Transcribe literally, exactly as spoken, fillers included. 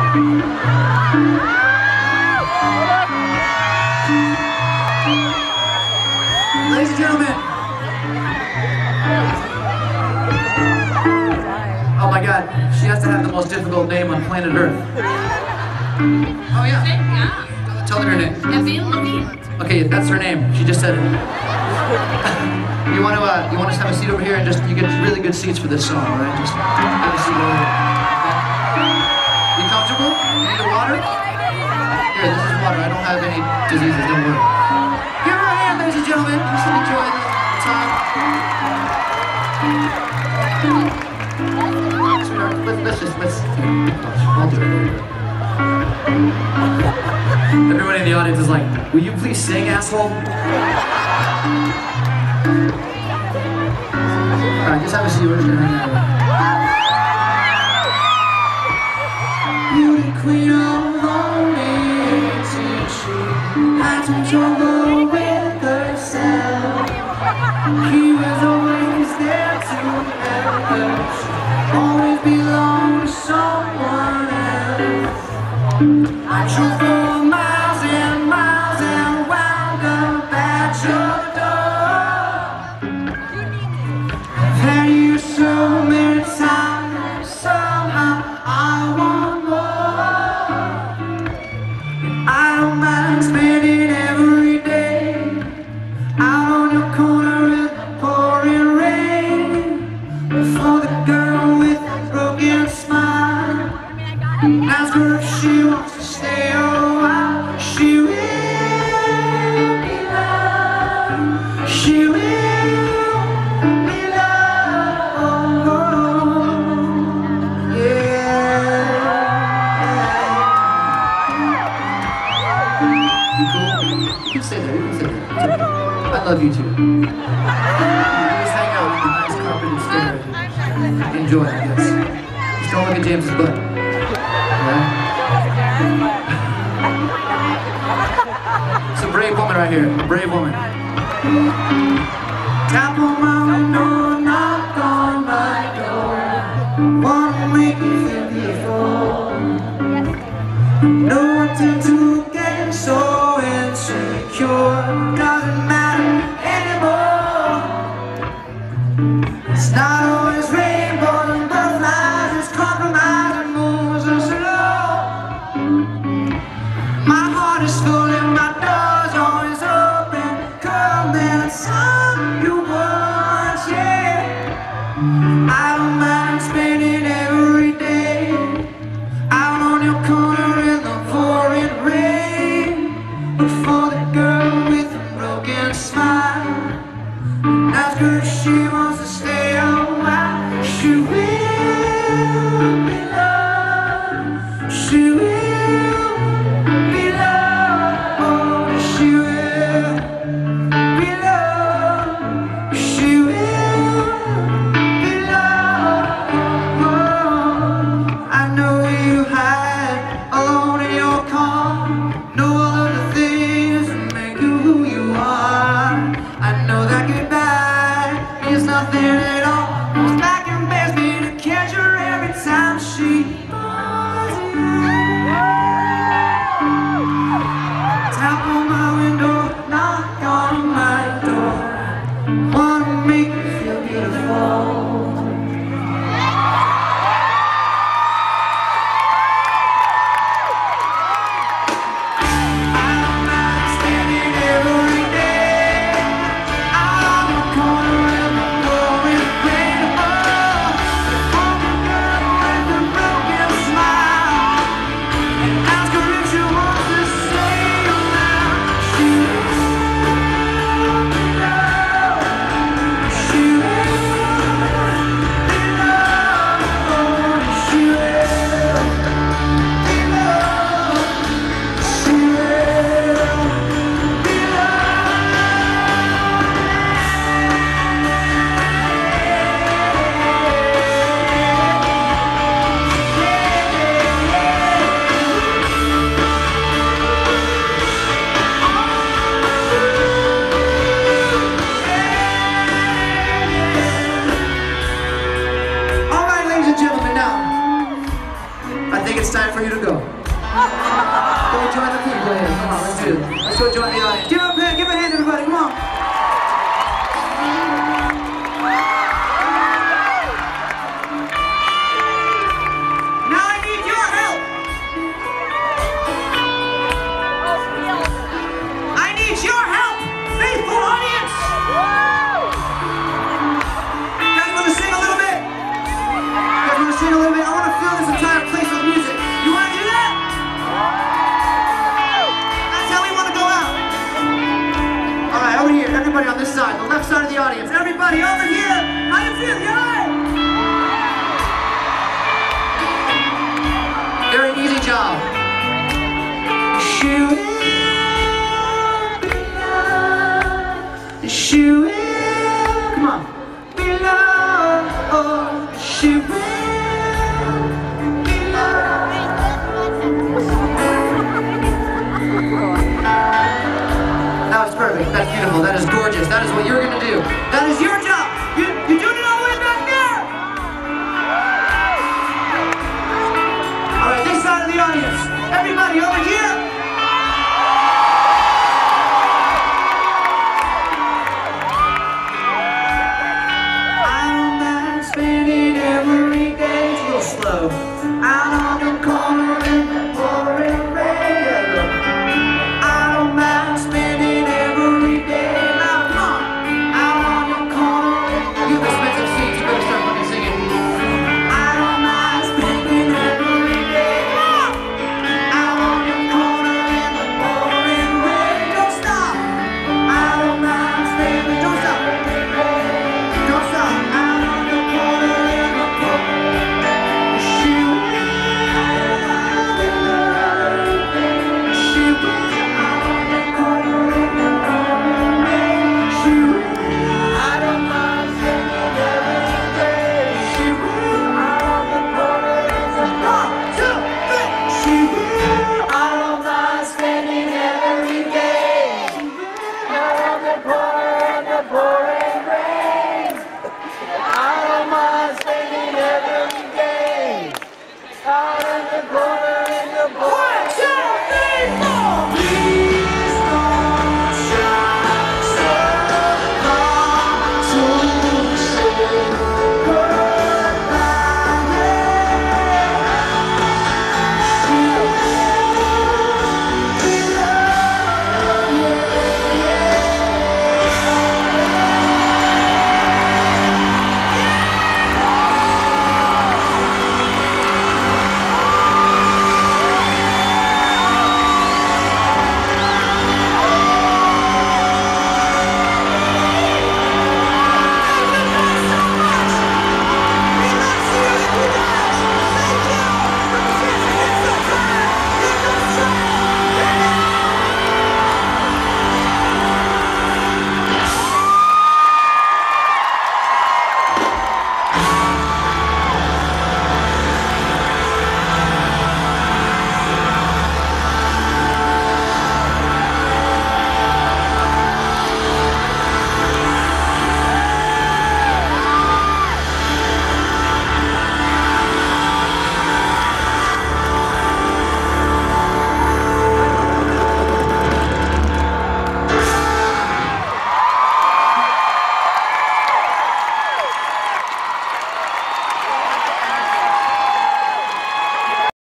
Ladies and gentlemen. Oh my God, she has to have the most difficult name on planet Earth. Oh yeah. Yeah. Tell her her name. Levine. Okay, that's her name. She just said it. You want to uh, you want us to have a seat over here and just you get really good seats for this song, all right? Just have a seat over here. You comfortable? You need a water? Here, this is water. I don't have any diseases. Don't worry. Give her a hand, ladies and gentlemen. Just enjoy the time. Sweetheart, let's, let's just let's. I'll do it. Everybody in the audience is like, will you please sing, asshole? Alright, just have a seat. We're just gonna hang out. Beauty queen of all nations, she had some trouble with herself. He was always there to help her. She always belonged to someone else. I drove for miles and miles and wound up at your door. I've had you so many times, somehow I want more. I don't mind spending every day out on your corner in the pouring rain. For the girl with the broken smile, ask her if she wants to stay a while. She will be loved. She will be loved. Yeah. You cool? You can stay there. You can stay there. I love you too. You just hang out with the nice carpeted stair. Enjoy, I guess. Just don't look at James's butt. It's a brave woman right here, a brave woman. Tap on my window, knock on my door. Wanna make you feel beautiful. No one tend to get so insecure. Doesn't matter anymore. It's not always rainbows and butterflies. It's compromise and moves are slow. My heart is full and my door's always open. Come and sign you once, yeah. I don't mind spending every day out on your corner in the pouring rain. But for the girl with the broken smile, ask her if she wants to stay a while. She will be loved. She will. Nothing at all. Goes back and bears me to catch her every time she calls you. Tap on my window, knock on my door. Wanna make you feel beautiful. time for you to go. Go join the people here. Come on, let's do it. Let's go join the audience. Give up a hand, give a hand, everybody. Come on. Now I need your help. I need your help, faithful audience. You guys want to sing a little bit? You guys want to sing a little bit? I want to fill this entire place with music. You want to do that? That's how we want to go out. All right, over here, everybody on this side, the left side of the audience. Everybody over here. How you feel, guys? Very easy job. Shoot it, be loved. Shoot it. Come on. Be loved. Oh, shoot it. That was perfect. That's beautiful. That is gorgeous. That is what you're going to do. That is your job. You, you're doing it all the way back there. All right, this side of the audience. Everybody over here. I'm not spending every day. It's a little slow. Out on the corner in the pouring rain. I don't mind spending every day. Now come on. Out on the corner. You have expensive seats. You better start fucking singing. I don't mind spending every day. Out on the corner in the pouring rain. Don't stop. I don't mind spending. Don't stop. Don't stop. Out on the corner in the pouring rain. Shoot. Out in the corner in the